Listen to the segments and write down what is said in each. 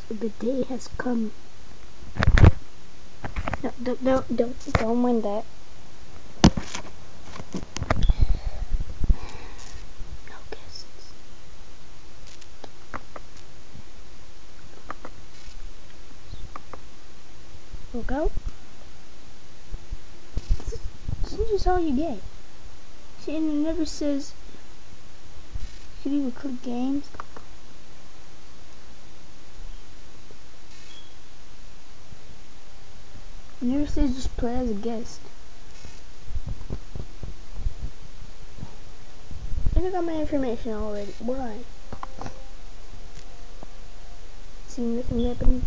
A good day has come. No, don't mind that. No guests. Look out. This is just all you get. See, and it never says you can even click games. It never says just play as a guest. And I got my information already. Why? See nothing happening.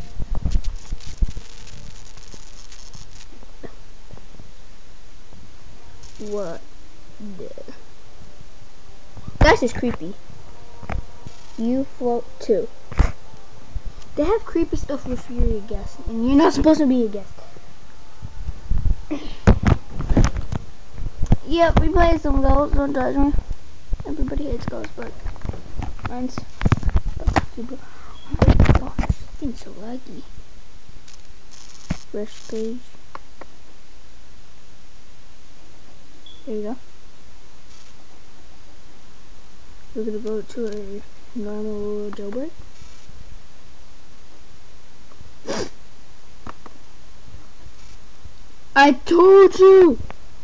What the? That's just creepy. You float too. They have creepy stuff if you're a guest, and you're not supposed to be a guest. Yep, we play some ghosts, don't judge me. Everybody hates ghosts, but mine's super. Oh my gosh, this thing's so laggy. Fresh page. There you go. We're gonna go to a normal jailbreak. I told you!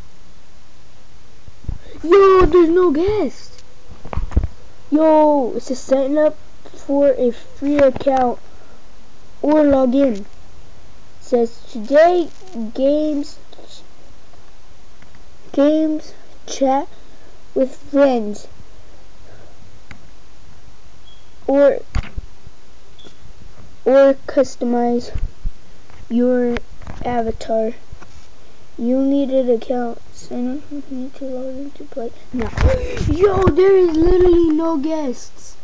Yo, there's no guest! Yo, it says sign up for a free account or log in. It says today games chat with friends or customize your avatar. You need an account. Sign up with me to log in to play. No. Yo, there is literally no guests.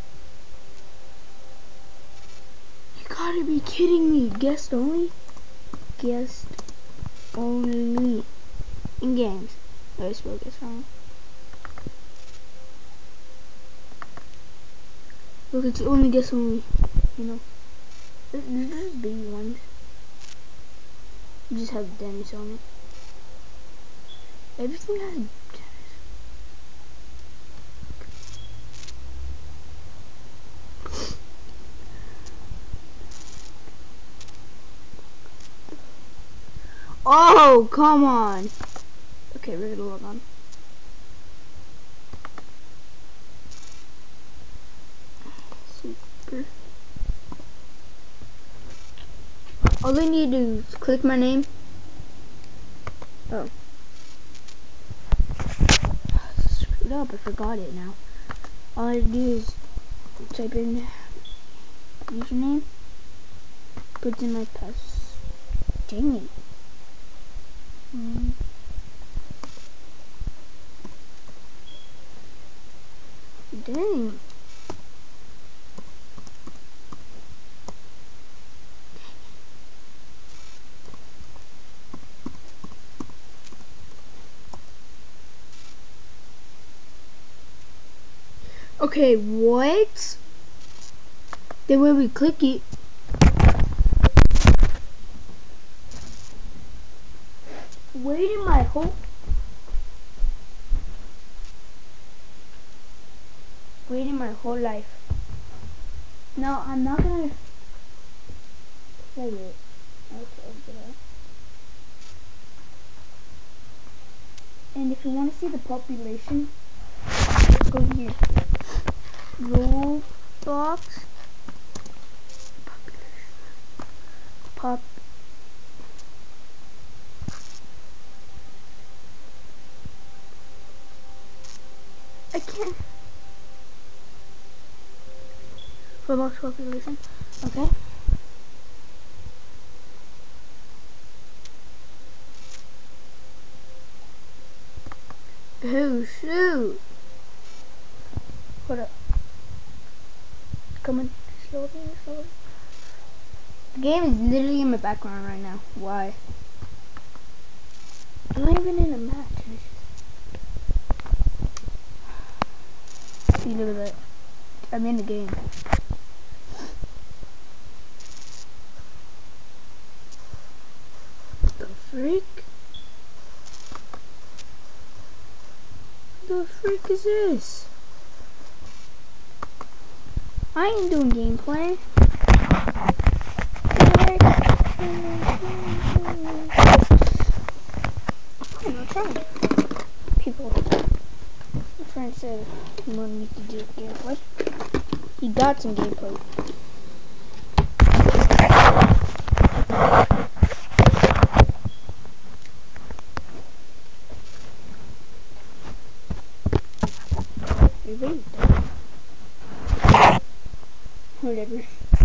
You gotta be kidding me. Guest only? Guest only. In games. I spelled guest wrong. Look, it's only guest only. You know. There's baby ones. You just have Dennis on it. Everything has Dennis. Oh, come on. Okay, we're gonna log on. Super. All I need to do is click my name. Oh. Screwed up, I forgot it now. All I do is type in username, put in my pass. Dang it. Dang. Okay, what? Then when we click it, waiting my whole life. No, I'm not gonna play it. Okay. And if you want to see the population, let's go here. Roblox pop. I can't. Roblox population. Okay. Oh shoot! Hold up. Coming slowly. The game is literally in my background right now. Why? I'm not even in a match. See, look at that. I'm in the game. frick? The frick is this? I ain't doing gameplay. I'm not trying. People, my friend said he wanted me to do gameplay. He got some gameplay. Whatever.